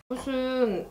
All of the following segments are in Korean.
무슨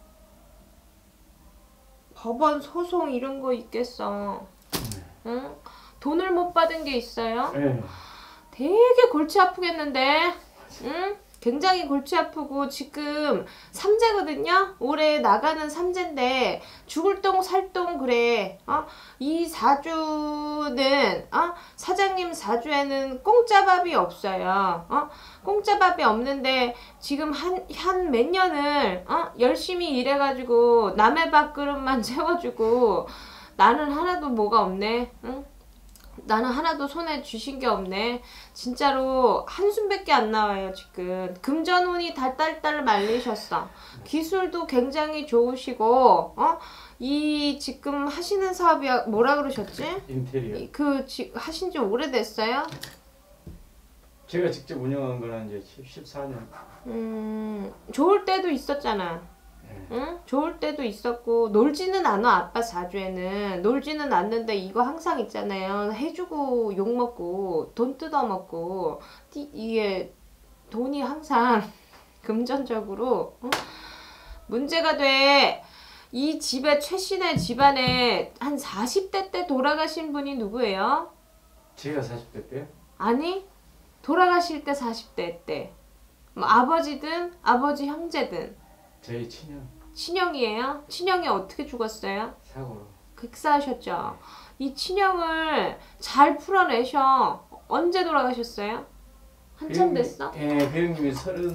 법원 소송 이런 거 있겠어. 응? 돈을 못 받은 게 있어요? 네. 되게 골치 아프겠는데? 응? 굉장히 골치 아프고 지금 삼재거든요? 올해 나가는 삼재인데 죽을 똥 살 똥 그래. 이 사주는 사장님 사주에는 공짜밥이 없어요. 공짜밥이 없는데 지금 한 몇 년을 열심히 일해가지고 남의 밥그릇만 채워주고 나는 하나도 뭐가 없네. 응? 나는 하나도 손에 쥐신 게 없네. 진짜로 한숨밖에 안 나와요 지금. 금전운이 달달달 말리셨어. 기술도 굉장히 좋으시고 이 지금 하시는 사업이 뭐라 그러셨지? 인테리어. 하신 지 오래됐어요? 제가 직접 운영한 거는 이제 14년. 좋을 때도 있었잖아. 응? 좋을 때도 있었고 놀지는 않아. 아빠 사주에는 놀지는 않는데 이거 항상 있잖아요. 해주고 욕먹고 돈 뜯어먹고 이게 돈이 항상 금전적으로 문제가 돼. 이 집에 최신의 집안에 한 40대 때 돌아가신 분이 누구예요? 제가 40대 때요? 아니 돌아가실 때 40대 때 뭐 아버지든 아버지 형제든 저희 친형. 친형이에요? 친형이 어떻게 죽었어요? 사고로. 극사하셨죠? 이 친형을 잘 풀어내셔. 언제 돌아가셨어요? 한참 됐어? 배영님이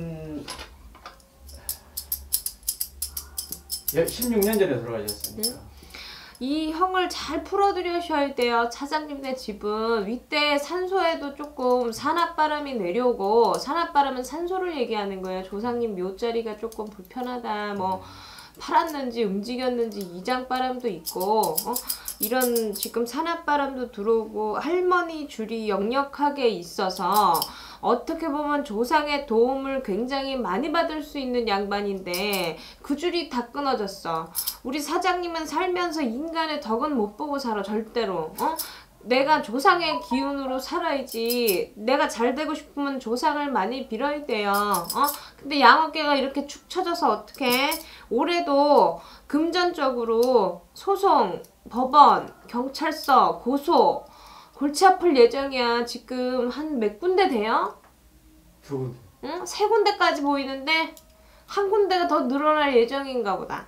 16년 전에 돌아가셨으니까. 이 형을 잘 풀어드려셔야 돼요. 차장님네 집은 윗대 산소에도 조금 산압바람이 내려오고, 산압바람은 산소를 얘기하는 거예요. 조상님 묘자리가 조금 불편하다, 뭐 팔았는지 움직였는지 이장바람도 있고 이런 지금 산압바람도 들어오고 할머니 줄이 역력하게 있어서 어떻게 보면 조상의 도움을 굉장히 많이 받을 수 있는 양반인데 그 줄이 다 끊어졌어. 우리 사장님은 살면서 인간의 덕은 못 보고 살아. 절대로. 내가 조상의 기운으로 살아야지. 내가 잘 되고 싶으면 조상을 많이 빌어야 돼요. 근데 양어깨가 이렇게 축 처져서 어떡해? 올해도 금전적으로 소송, 법원, 경찰서, 고소 골치 아플 예정이야. 지금 한 몇 군데 돼요? 2군데. 응? 3군데까지 보이는데 한 군데가 더 늘어날 예정인가 보다.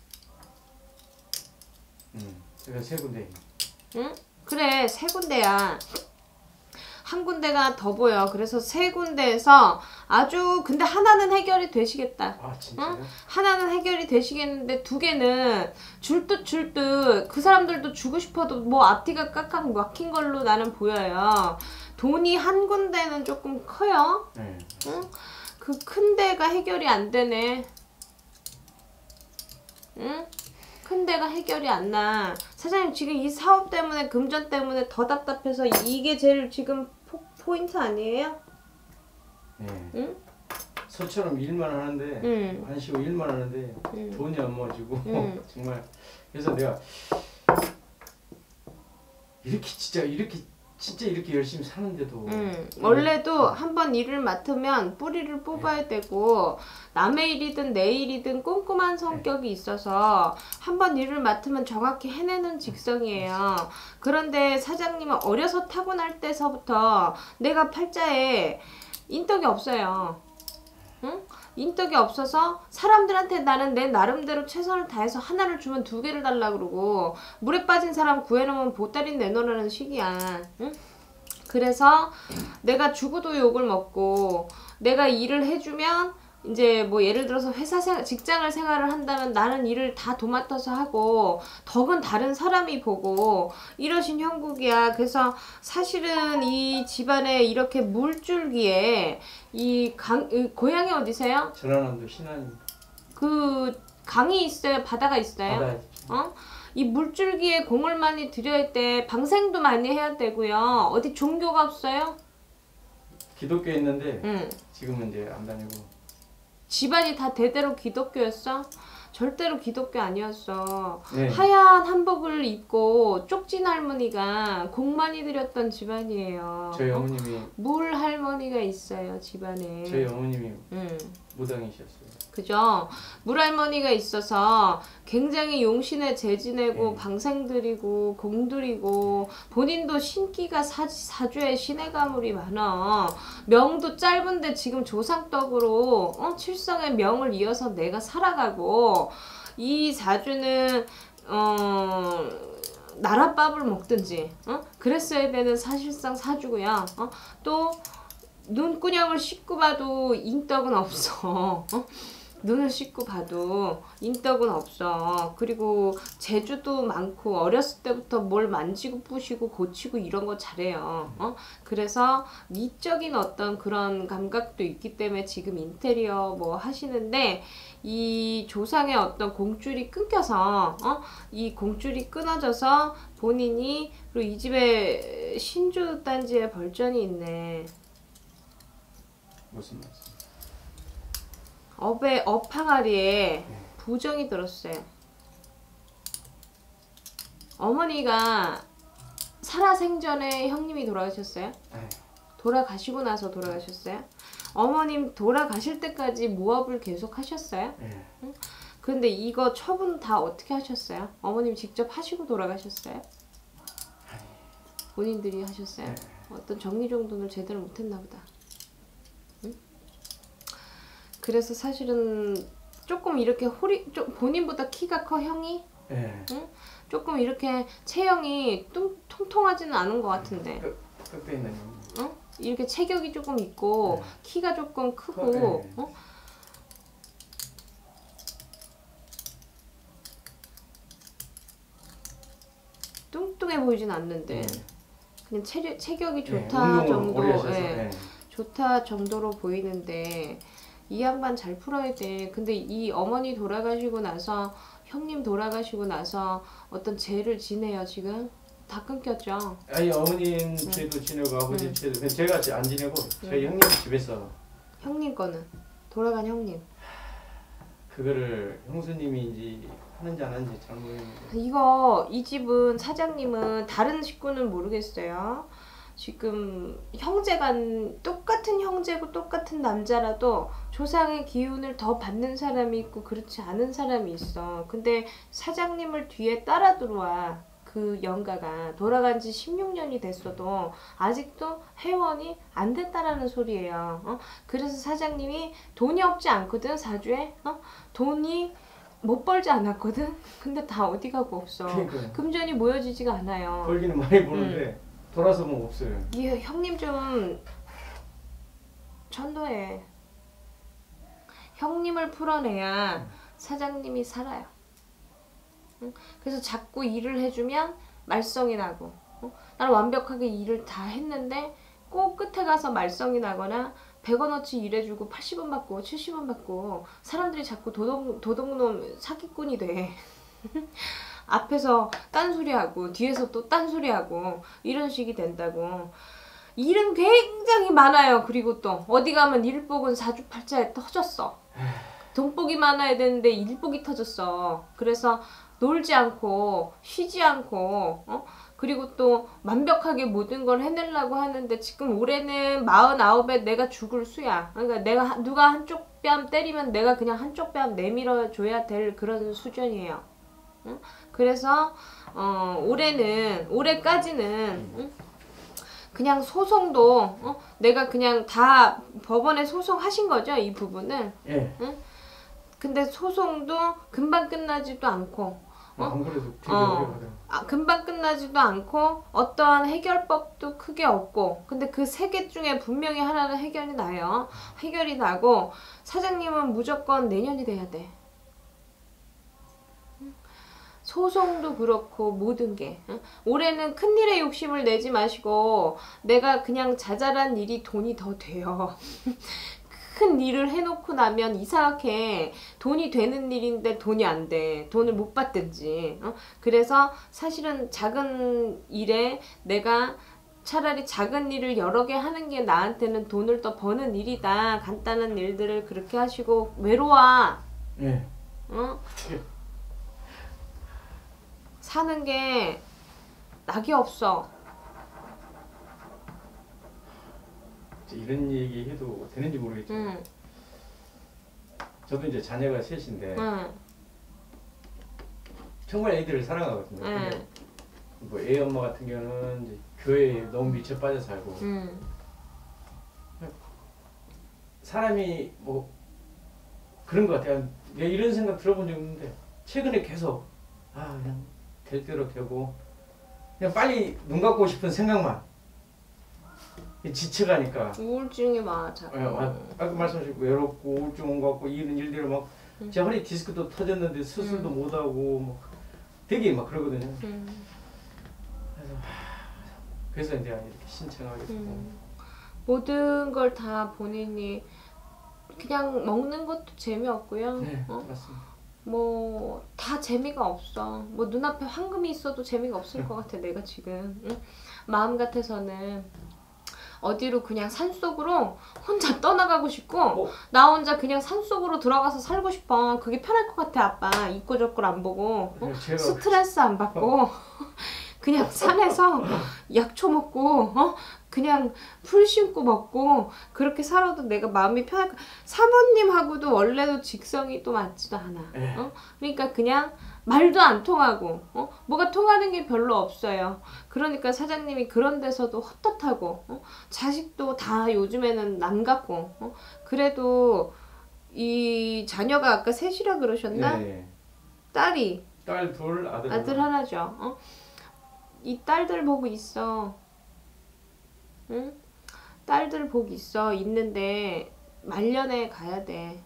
제가 3군데. 응? 그래 3군데야. 한 군데가 더 보여. 그래서 3군데에서 아주 근데 하나는 해결이 되시겠다. 아 진짜요? 응? 하나는 해결이 되시겠는데 2개는 줄듯 그 사람들도 주고 싶어도 뭐 앞뒤가 깍깍 막힌 걸로 나는 보여요. 돈이 한 군데는 조금 커요. 네. 응? 그 큰 데가 해결이 안 되네. 응? 큰 데가 해결이 안 나. 사장님 지금 이 사업 때문에 금전 때문에 더 답답해서 이게 제일 지금 포인트 아니에요? 네. 응? 소처럼 일만 하는데 안 쉬고 일만 하는데 돈이 안 모아지고 정말. 그래서 내가 진짜 이렇게 열심히 사는데도 원래도 한번 일을 맡으면 뿌리를 뽑아야 되고 남의 일이든 내 일이든 꼼꼼한 성격이 있어서 한번 일을 맡으면 정확히 해내는 직성이에요. 그런데 사장님은 어려서 타고날 때서부터 내가 팔자에 인덕이 없어요. 응? 인덕이 없어서 사람들한테 나는 내 나름대로 최선을 다해서 하나를 주면 2개를 달라 그러고 물에 빠진 사람 구해놓으면 보따리 내놓으라는 식이야. 응? 그래서 내가 죽어도 욕을 먹고 내가 일을 해주면 이제 뭐 예를 들어서 직장을 생활을 한다면 나는 일을 다 도맡아서 하고 덕은 다른 사람이 보고 이러신 형국이야. 그래서 사실은 이 집안에 이렇게 물줄기에 고향이 어디세요? 전라남도 신안. 그 강이 있어요? 바다가 있어요? 바다. 이 물줄기에 공을 많이 들여야 돼. 방생도 많이 해야 되고요. 어디 종교가 없어요? 기독교에 있는데 지금은 이제 안 다니고. 집안이 다 대대로 기독교였어? 절대로 기독교 아니었어. 네. 하얀 한복을 입고 쪽진 할머니가 공 많이 들였던 집안이에요. 저희 어머님이 물 할머니가 있어요 집안에. 저희 어머님이 무당이셨어요. 그죠? 물할머니가 있어서 굉장히 용신에 재지내고 방생드리고 공드리고 본인도 신기가 사주에 신의 가물이 많아. 명도 짧은데 지금 조상떡으로 칠성의 명을 이어서 내가 살아가고 이 사주는 나랏밥을 먹든지 그랬어야 되는 사실상 사주고요. 또 눈구녕을 씻고 봐도 인덕은 없어. 눈을 씻고 봐도 인덕은 없어. 그리고 재주도 많고 어렸을 때부터 뭘 만지고 부시고 고치고 이런 거 잘해요. 그래서 미적인 어떤 그런 감각도 있기 때문에 지금 인테리어 뭐 하시는데 이 조상의 어떤 공줄이 끊겨서 이 공줄이 끊어져서 본인이 그리고 이 집에 신주 단지에 벌전이 있네. 무슨 말씀? 업 항아리에 부정이 들었어요. 어머니가 살아생전에 형님이 돌아가셨어요? 돌아가시고 나서 돌아가셨어요? 어머님 돌아가실 때까지 모업을 계속 하셨어요? 응? 근데 이거 처분 다 어떻게 하셨어요? 어머님 직접 하시고 돌아가셨어요? 본인들이 하셨어요? 어떤 정리정돈을 제대로 못했나 보다. 그래서 사실은 조금 이렇게 좀 본인보다 키가 커 형이? 응? 조금 이렇게 체형이 통통하지는 않은 것 같은데. 끝에 있는 응? 이렇게 체격이 조금 있고 키가 조금 크고. 뚱뚱해 보이진 않는데 그냥 체격이 좋다 정도. 좋다 정도로 보이는데. 이 양반 잘 풀어야 돼. 근데 이 어머니 돌아가시고 나서 형님 돌아가시고 나서 어떤 죄를 지내요 지금? 다 끊겼죠? 아니 어머님 죄도 지내고 아버지 죄도 제가 안 지내고 저희 형님 집에서. 형님 거는? 돌아간 형님. 그거를 형수님이 하는지 안 하는지 잘 모르겠는데. 이 집은 사장님은 다른 식구는 모르겠어요. 지금 형제간 똑같은 형제고 똑같은 남자라도 조상의 기운을 더 받는 사람이 있고 그렇지 않은 사람이 있어. 근데 사장님을 뒤에 따라 들어와. 그 영가가 돌아간 지 16년이 됐어도 아직도 회원이 안 됐다라는 소리예요. 그래서 사장님이 돈이 없지 않거든 사주에. 돈이 못 벌지 않았거든. 근데 다 어디 가고 없어. 그러니까요. 금전이 모여지지가 않아요. 벌기는 많이 버는데 돌아서면 없어요. 이 형님 좀 천도해. 형님을 풀어내야 사장님이 살아요. 그래서 자꾸 일을 해주면 말썽이 나고 나는 완벽하게 일을 다 했는데 꼭 끝에 가서 말썽이 나거나 100원어치 일해주고 80원 받고 70원 받고 사람들이 자꾸 도둑놈 사기꾼이 돼. 앞에서 딴소리하고 뒤에서 또 딴소리하고 이런 식이 된다고. 일은 굉장히 많아요. 그리고 또 어디 가면 일복은 사주팔자에 터졌어. 돈복이 많아야 되는데 일복이 터졌어. 그래서 놀지 않고 쉬지 않고 그리고 또 완벽하게 모든 걸 해내려고 하는데 지금 올해는 49에 내가 죽을 수야. 그러니까 누가 한쪽 뺨 때리면 내가 그냥 한쪽 뺨 내밀어 줘야 될 그런 수준이에요. 그래서 올해까지는 그냥 소송도 내가 그냥 다 법원에 소송하신 거죠 이 부분은. 근데 소송도 금방 끝나지도 않고 안 그래도 되게 오래 가더라고요. 금방 끝나지도 않고 어떠한 해결법도 크게 없고. 근데 그 세 개 중에 분명히 하나는 해결이 나요. 해결이 나고 사장님은 무조건 내년이 돼야 돼. 소송도 그렇고 모든 게. 올해는 큰일에 욕심을 내지 마시고 내가 그냥 자잘한 일이 돈이 더 돼요. 큰 일을 해놓고 나면 이상하게 돈이 되는 일인데 돈이 안 돼. 돈을 못 받든지. 그래서 사실은 작은 일에 내가 차라리 작은 일을 여러 개 하는 게 나한테는 돈을 더 버는 일이다. 간단한 일들을 그렇게 하시고 외로워. 어? 사는 게 낙이 없어. 이런 얘기 해도 되는지 모르겠지만 저도 이제 자녀가 셋인데 정말 애들을 사랑하거든요. 근데 뭐 애 엄마 같은 경우는 이제 교회에 너무 미쳐 빠져 살고 사람이 뭐 그런 것 같아요. 내가 이런 생각 들어본 적 없는데 최근에 계속 그냥 될 대로 되고 그냥 빨리 눈 감고 싶은 생각만 지쳐가니까 우울증이 많아. 아까 말씀하신 외롭고 우울증 온 것 같고 이런 일들을 막 제 허리 디스크도 터졌는데 수술도 못하고 뭐 되게 막 그러거든요. 그래서 이제 이렇게 신청하게 되고 모든 걸 다 본인이 그냥 먹는 것도 재미없고요. 네, 맞습니다. 뭐 다 재미가 없어. 뭐 눈앞에 황금이 있어도 재미가 없을 것 같아. 내가 지금 마음 같아서는 어디로 그냥 산속으로 혼자 떠나가고 싶고 나 혼자 그냥 산속으로 들어가서 살고 싶어. 그게 편할 것 같아. 아빠 있고 저고 안 보고 스트레스 안 받고 그냥 산에서 약초 먹고 그냥 풀 심고 먹고 그렇게 살아도 내가 마음이 편할 거. 사모님하고도 원래도 직성이 또 맞지도 않아. 그러니까 그냥 말도 안 통하고 뭐가 통하는 게 별로 없어요. 그러니까 사장님이 그런 데서도 헛헛하고 자식도 다 요즘에는 남같고 그래도 이 자녀가 아까 셋이라 그러셨나? 네. 딸이 딸 둘 아들 하나죠. 이 딸들 보고 있어. 응? 딸들 복 있어. 있는데 말년에 가야 돼.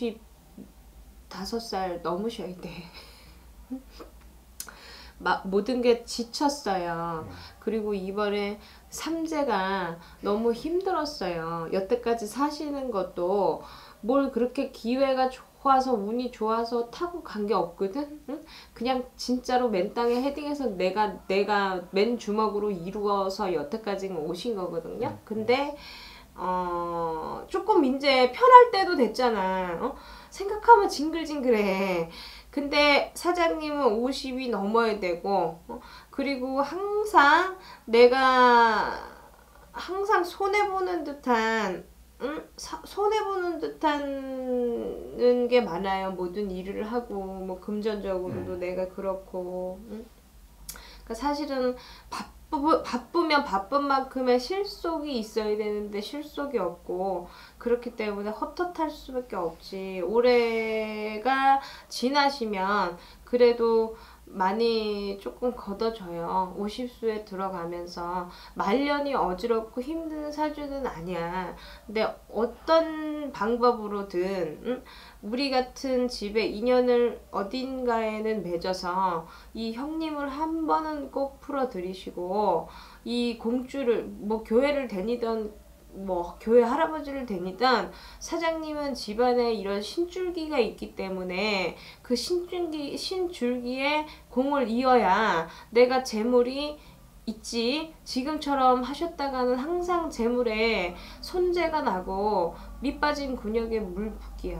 55살 넘으셔야 돼. 모든 게 지쳤어요. 그리고 이번에 3제가 너무 힘들었어요. 여태까지 사시는 것도 뭘 그렇게 기회가 좋아서 운이 좋아서 타고 간 게 없거든. 응? 그냥 진짜로 맨 땅에 헤딩해서 내가 맨 주먹으로 이루어서 여태까지 오신 거거든요. 근데 조금 이제 편할 때도 됐잖아. 생각하면 징글징글해. 근데 사장님은 50이 넘어야 되고 그리고 항상 내가 항상 손해보는 듯한 손해보는 듯한 게 많아요. 모든 일을 하고 뭐 금전적으로도 내가 그렇고 그러니까 사실은 바쁘면 바쁜 만큼의 실속이 있어야 되는데 실속이 없고 그렇기 때문에 헛헛할 수밖에 없지. 올해가 지나시면 그래도 많이 조금 걷어져요. 50수에 들어가면서 말년이 어지럽고 힘든 사주는 아니야. 근데 어떤 방법으로든 우리 같은 집에 인연을 어딘가에는 맺어서 이 형님을 한 번은 꼭 풀어드리시고 이 공주를 뭐 교회를 다니던 뭐 교회 할아버지를 다니던 사장님은 집안에 이런 신줄기가 있기 때문에 그 신줄기에 공을 이어야 내가 재물이 있지. 지금처럼 하셨다가는 항상 재물에 손재가 나고 밑 빠진 근육에 물 붓기야.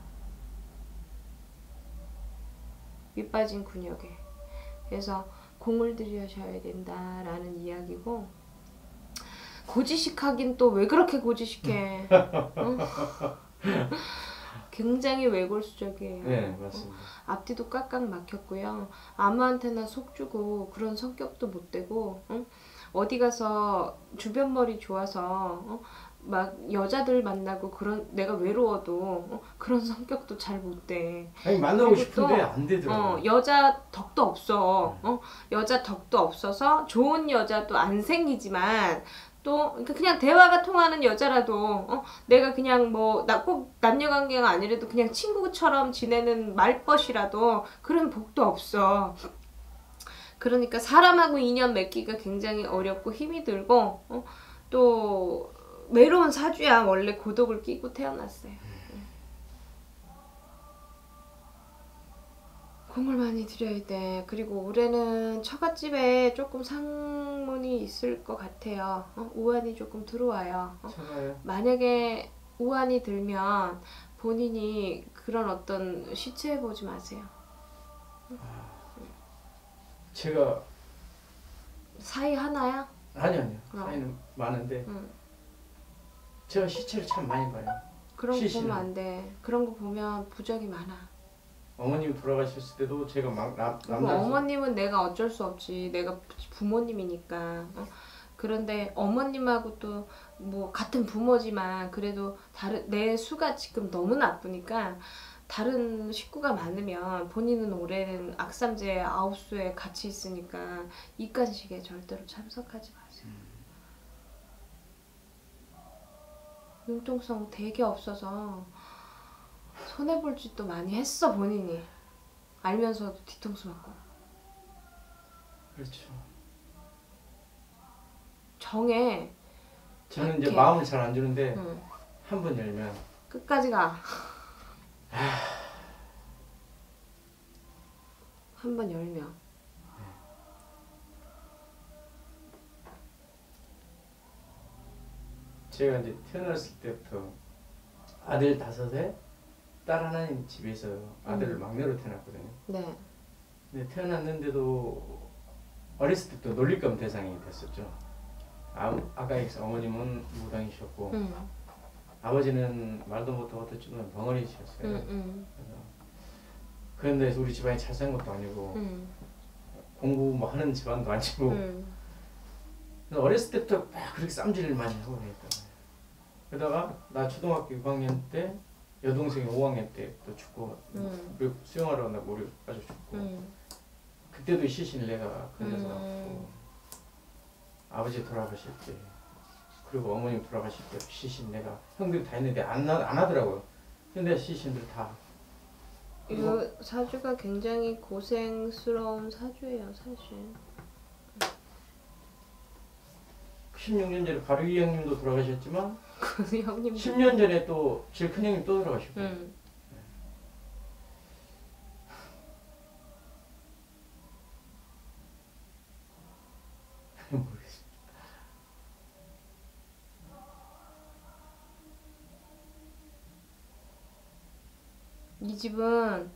밑 빠진 근육에. 그래서 공을 들이셔야 된다라는 이야기고 고지식하긴 또 왜 그렇게 고지식해. 굉장히 외골수적이에요. 네, 맞습니다. 앞뒤도 꽉꽉 막혔고요. 아무한테나 속 주고 그런 성격도 못 되고 어디 가서 주변 머리 좋아서 막 여자들 만나고 그런 내가 외로워도 그런 성격도 잘 못 돼. 아니 만나고 싶은데 안 되더라고. 여자 덕도 없어. 여자 덕도 없어서 좋은 여자도 안 생기지만 또 그냥 대화가 통하는 여자라도 내가 그냥 뭐 나 꼭 남녀관계가 아니라도 그냥 친구처럼 지내는 말벗이라도 그런 복도 없어. 그러니까 사람하고 인연 맺기가 굉장히 어렵고 힘이 들고 또 외로운 사주야. 원래 고독을 끼고 태어났어요. 공을 많이 들여야 돼. 그리고 올해는 처갓집에 조금 상문이 있을 것 같아요. 우환이 조금 들어와요. 만약에 우환이 들면 본인이 그런 어떤 시체 보지 마세요. 제가 사이 하나야? 아니요. 어. 사이는 많은데 응. 제가 시체를 참 많이 봐요. 그런 거 시신은. 보면 안 돼. 그런 거 보면 부적이 많아. 어머님 돌아가셨을 때도 제가 막 그리고 어머님은 내가 어쩔 수 없지. 내가 부모님이니까. 그런데 어머님하고 또 뭐 같은 부모지만 그래도 다른 내 수가 지금 너무 나쁘니까 다른 식구가 많으면 본인은 올해는 악삼제 9수에 같이 있으니까 이간식에 절대로 참석하지 마세요. 융통성 되게 없어서 손해볼 짓도 많이 했어 본인이. 알면서도 뒤통수 맞고. 그렇죠. 정해. 저는 이제 이렇게. 마음을 잘 안 주는데 응. 한 번 열면 끝까지 가. 한 번 열면. 제가 이제 태어났을 때부터 아들 5에 딸 하나인 집에서 아들을 막내로 태어났거든요. 네. 근데 태어났는데도 어렸을 때부터 놀림감 대상이 됐었죠. 아까 어머님은 무당이셨고 아버지는 말도 못하고 듣지도 벙어리셨어요. 그런데 우리 집안이 잘 산 것도 아니고 공부 뭐 하는 집안도 아니고 그래서 어렸을 때부터 막 그렇게 쌈질을 많이 하고 그랬다. 그러다가 나 초등학교 6학년 때 여동생이 5학년 때 또 죽고 미국 수영하러 간다고 우리 아주 죽고 그때도 시신을 내가 건져서 놨고 아버지 돌아가실 때 그리고 어머님 돌아가실 때 시신 내가 형들이 다 했는데 안 하더라고요. 근데 시신들 다 이 사주가 굉장히 고생스러운 사주예요 사실. 16년 전에 바로 이 형님도 돌아가셨지만 그 형님도 10년 전에 또 제일 큰 형님 또 돌아가셨고 모르겠습니다. 이 집은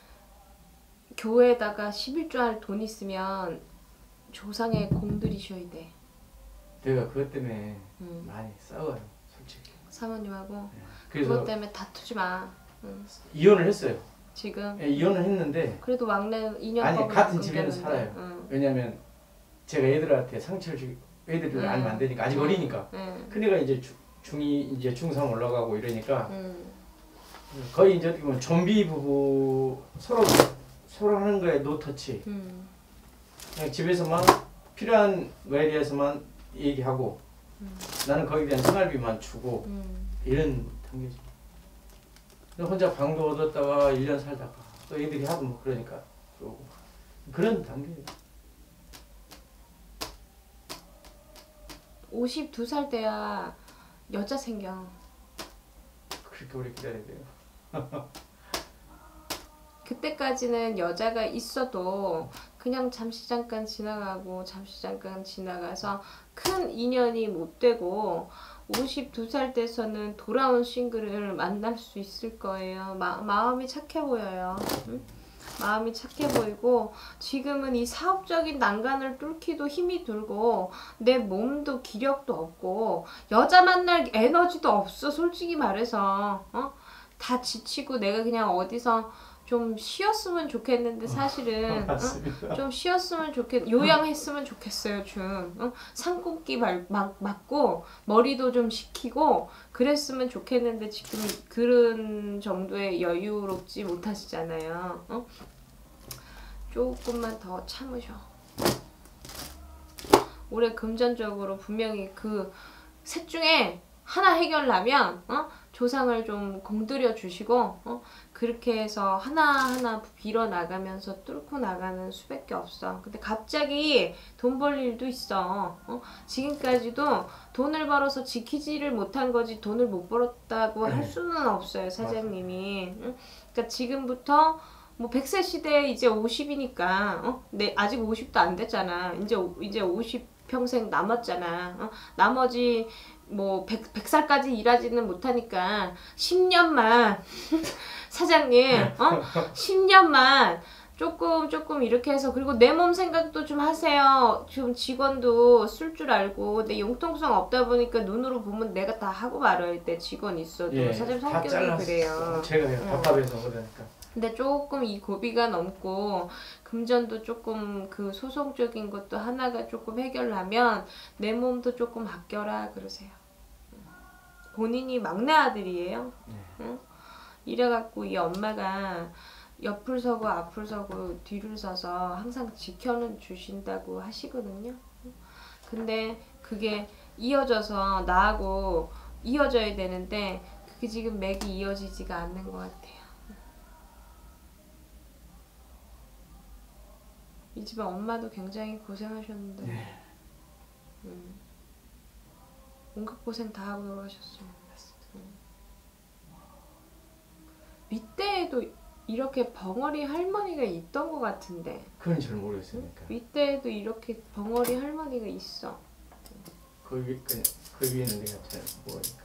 교회에다가 11조 할 돈 있으면 조상에 공들이셔야 돼. 내가 그것 때문에 많이 싸워요 솔직히. 사모님하고. 네. 그것 그래서 때문에 다투지 마. 이혼을 했어요. 지금. 네, 이혼을 했는데 그래도 막내 2년 아니 같은 집에는 살아요. 왜냐면 제가 애들한테 상처를 주기 애들을 알면 안 되니까 아직 어리니까. 큰애가 이제 중2 이제 중3 올라가고 이러니까 거의 이제 어떻게 보면 좀비 부부 서로 하는 거에 노터치. 그냥 집에서만 필요한 거에 대해서만 얘기하고 나는 거기에 대한 생활비만 주고 이런 단계죠. 혼자 방도 얻었다가 1년 살다가 또 애들이 하고 뭐 그러니까 그러고 그런 단계예요. 52살 때야 여자 생겨. 그렇게 오래 기다려야 돼요. 그때까지는 여자가 있어도 그냥 잠시 잠깐 지나가고 잠시 잠깐 지나가서 큰 인연이 못 되고 52살 돼서는 돌아온 싱글을 만날 수 있을 거예요. 마음이 착해 보여요. 응? 마음이 착해 보이고 지금은 이 사업적인 난간을 뚫기도 힘이 들고 내 몸도 기력도 없고 여자 만날 에너지도 없어 솔직히 말해서. 다 지치고 내가 그냥 어디서 좀 쉬었으면 좋겠는데 사실은 좀 쉬었으면 요양했으면 좋겠어요 좀. 산꼭기 맞고 머리도 좀 식히고 그랬으면 좋겠는데 지금 그런 정도의 여유롭지 못하시잖아요. 조금만 더 참으셔. 올해 금전적으로 분명히 그 셋 중에 하나 해결나면 조상을 좀 공들여 주시고 그렇게 해서 하나하나 빌어 나가면서 뚫고 나가는 수밖에 없어. 근데 갑자기 돈 벌 일도 있어. 지금까지도 돈을 벌어서 지키지를 못한 거지 돈을 못 벌었다고 할 수는 없어요 사장님이. 그러니까 지금부터 뭐 100세 시대에 이제 50이니까 아직 50도 안 됐잖아. 이제 50 평생 남았잖아. 나머지 뭐 100살까지 일하지는 못하니까 10년만 사장님 10년만 조금 이렇게 해서 그리고 내 몸 생각도 좀 하세요. 지금 직원도 쓸 줄 알고 내 융통성 없다 보니까 눈으로 보면 내가 다 하고 말아야 돼. 직원 있어도 예, 사장님 다 성격이 잘랐어. 그래요. 제가 답답해서 그러니까. 근데 조금 이 고비가 넘고 금전도 조금 그 소송적인 것도 하나가 조금 해결하면 내 몸도 조금 아껴라 그러세요. 본인이 막내 아들이에요. 응? 이래갖고 이 엄마가 옆을 서고 앞을 서고 뒤를 서서 항상 지켜는 주신다고 하시거든요. 근데 그게 이어져서 나하고 이어져야 되는데 그게 지금 맥이 이어지지가 않는 것 같아요. 이 집에 엄마도 굉장히 고생하셨는데 온갖 고생 다 하고 돌아가셨어요. 윗대에도 이렇게 벙어리 할머니가 있던 것 같은데 그건 잘 모르겠으니까. 윗대에도 이렇게 벙어리 할머니가 있어. 그 위에는 내가 잘 모르니까.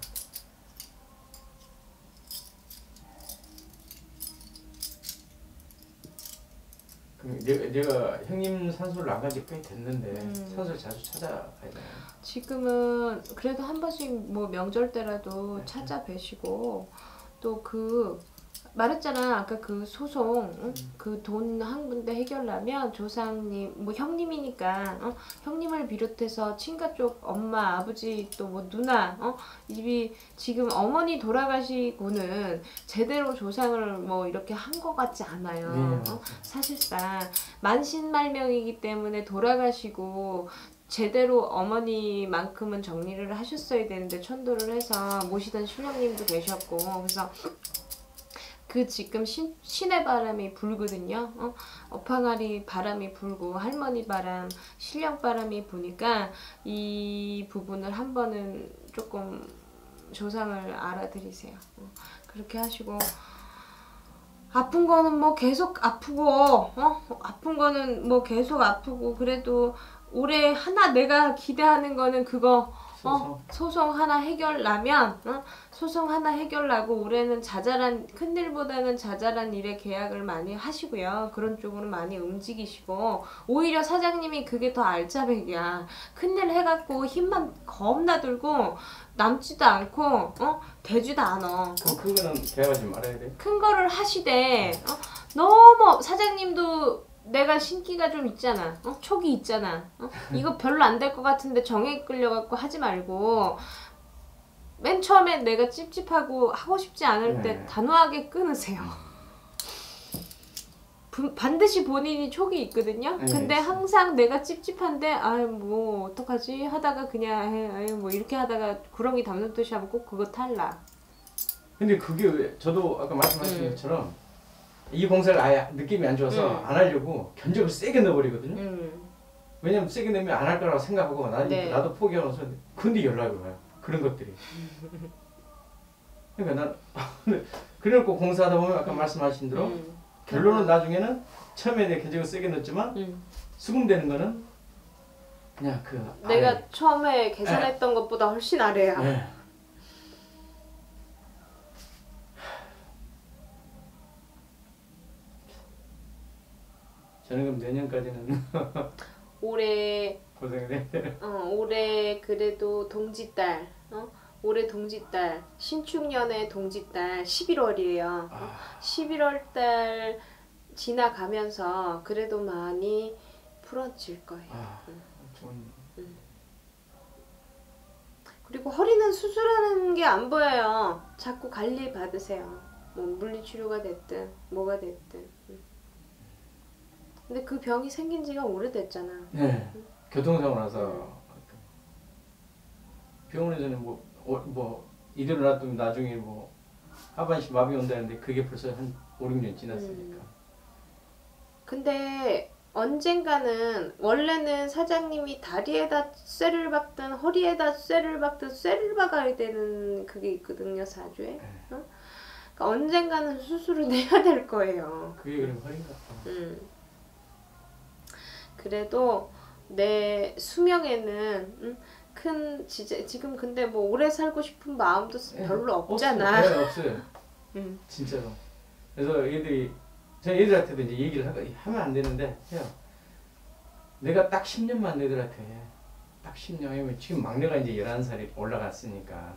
그럼 내가 형님 산소를 안 간지 꽤 됐는데 산소를 자주 찾아가야 되나요? 지금은 그래도 한 번씩 뭐 명절 때라도 네. 찾아뵈시고 또 그 말했잖아 아까 그 소송 그 돈 한 군데 해결하면 조상님 뭐 형님이니까 형님을 비롯해서 친가 쪽 엄마 아버지 또 뭐 누나 입이 지금 어머니 돌아가시고는 제대로 조상을 뭐 이렇게 한 것 같지 않아요. 사실상 만신말명이기 때문에 돌아가시고 제대로 어머니만큼은 정리를 하셨어야 되는데 천도를 해서 모시던 신령님도 계셨고 그래서 그 지금 신의 바람이 불거든요. 어팡아리 바람이 불고 할머니 바람, 신령 바람이 부니까 이 부분을 한 번은 조금 조상을 알아들이세요. 그렇게 하시고 아픈 거는 뭐 계속 아프고 아픈 거는 뭐 계속 아프고 그래도 올해 하나 내가 기대하는 거는 그거 소송 하나 해결나면 소송 하나 해결나고 올해는 자잘한 큰일보다는 자잘한 일에 계약을 많이 하시고요. 그런 쪽으로 많이 움직이시고 오히려 사장님이 그게 더 알짜배기야. 큰일 해갖고 힘만 겁나 들고 남지도 않고 되지도 않아. 그거는 계약하지 말아야 돼. 큰 거를 하시되 너무 사장님도 내가 신기가 좀 있잖아. 촉이 있잖아. 이거 별로 안 될 것 같은데 정에 끌려갖고 하지 말고 맨 처음에 내가 찝찝하고 하고 싶지 않을 때 단호하게 끊으세요. 반드시 본인이 촉이 있거든요. 근데 항상 내가 찝찝한데 아유 뭐 어떡하지 하다가 그냥 해 아유 뭐 이렇게 하다가 구렁이 담는 듯이 하면 꼭 그거 탈락. 근데 그게 왜 저도 아까 말씀하신 것처럼 이 공사를 아예 느낌이 안 좋아서 안 하려고 견적을 세게 넣어버리거든요. 왜냐면 세게 넣으면 안 할 거라고 생각하고 나도 포기하면서 근데 연락이 와요. 그런 것들이. 그러니까 난 그래놓고 공사하다 보면 아까 말씀하신 대로 결론은 나중에는 처음에 내 견적을 세게 넣었지만 수긍되는 거는 그냥 그 내가 아래. 처음에 계산했던 것보다 훨씬 아래야. 네. 저는 그럼 내년까지는 올해 고생을 해요. 올해 그래도 동짓달 올해 동짓달 신축년의 동짓달 11월이에요. 11월달 지나가면서 그래도 많이 풀어질 거예요. 그리고 허리는 수술하는 게 안 보여요. 자꾸 관리 받으세요. 뭐 물리치료가 됐든 뭐가 됐든. 근데 그 병이 생긴 지가 오래됐잖아. 네. 교통사고 나서 병원에서는 뭐 이대로 놔두면 나중에 뭐 하반신 마비 온다는데 그게 벌써 한 5, 6년 지났으니까. 근데 언젠가는 원래는 사장님이 다리에다 쇠를 박든 허리에다 쇠를 박든 쇠를 박아야 되는 그게 있거든요, 사주에. 그러니까 언젠가는 수술을 해야 될 거예요. 그게 그럼 허리인가 봐. 그래도 내 수명에는 큰 지금 근데 뭐 오래 살고 싶은 마음도 예, 별로 없잖아. 없어요. 네, 없어요. 응. 진짜로. 그래서 저 애들한테도 이제 얘기를 하면 안 되는데, 야, 내가 딱 10년만 애들한테 해. 딱 10년이면 지금 막내가 이제 11살이 올라갔으니까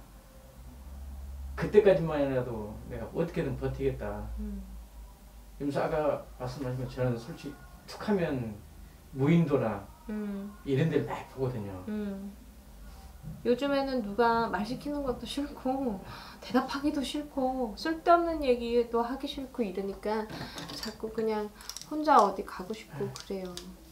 그때까지만이라도 내가 어떻게든 버티겠다. 그래서 아까 말씀하신 저는 솔직히 툭하면 무인도나 이런 데를 많이 보거든요. 요즘에는 누가 말 시키는 것도 싫고 대답하기도 싫고 쓸데없는 얘기도 하기 싫고 이러니까 자꾸 그냥 혼자 어디 가고 싶고 그래요.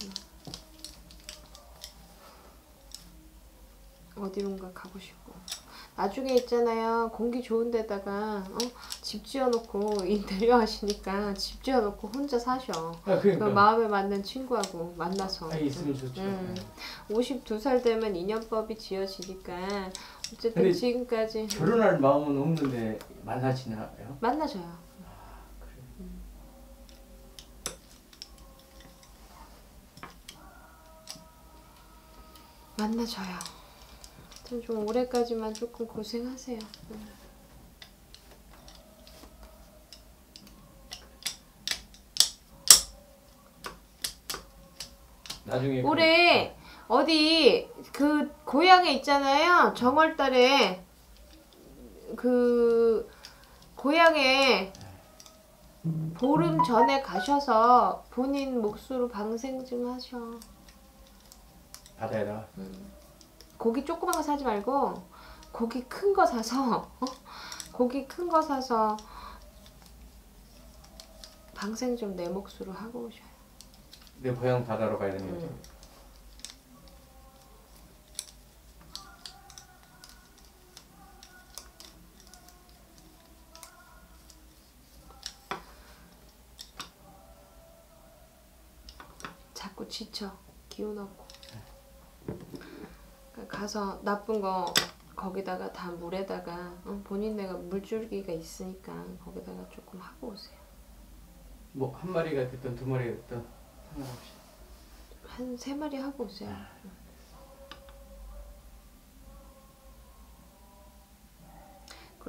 어디론가 가고 싶고 나중에 있잖아요 공기 좋은 데다가 집 지어놓고 인테리어 하시니까 집 지어놓고 혼자 사셔. 그러니까. 그 마음에 맞는 친구하고 만나서 있으면 좋죠. 52살 되면 인연법이 지어지니까 어쨌든 근데 지금까지 결혼할 마음은 없는데 만나시나요? 만나줘요. 그래. 만나줘요. 좀 올해까지만 조금 고생하세요. 나중에 올해 어디 그 고향에 있잖아요. 정월달에 그 고향에 보름 전에 가셔서 본인 몫으로 방생 좀 하셔. 바다에다가 고기 조그만 거 사지 말고 고기 큰 거 사서 고기 큰 거 사서 방생 좀 내 몫으로 하고 오셔요. 내 고향 바다로 가야 되는 거죠. 자꾸 지쳐 기운 없고 가서 나쁜 거 거기다가 다 물에다가 본인네가 물줄기가 있으니까 거기다가 조금 하고 오세요. 뭐 한 마리가 됐든 두 마리가 됐든 상관없이 한 3마리 하고 오세요. 그리고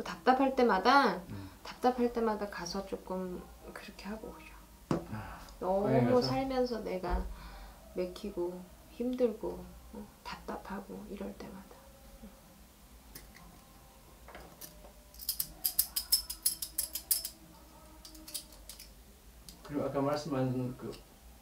답답할 때마다 가서 조금 그렇게 하고 오셔. 너무 살면서 내가 맥히고 힘들고 답답하고 이럴 때마다. 그리고 아까 말씀하신 그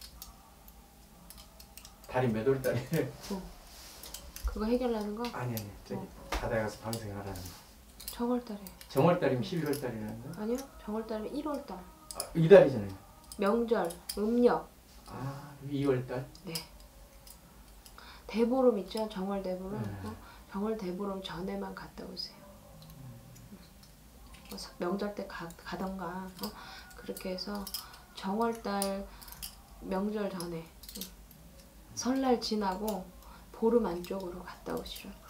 달이 몇 월 달이에요? 그거 해결하는 거? 아니 저기 바다에 가서 방생하라는 거. 정월달에. 정월달이면 12월 달이라는 거? 아니요, 정월달이면 1월달. 이달이잖아요. 명절, 음력. 2월 달? 네. 대보름 있죠, 정월 대보름. 정월 대보름 전에만 갔다 오세요. 명절 때 가던가 그렇게 해서 정월달 명절 전에 설날 지나고 보름 안쪽으로 갔다 오시라고.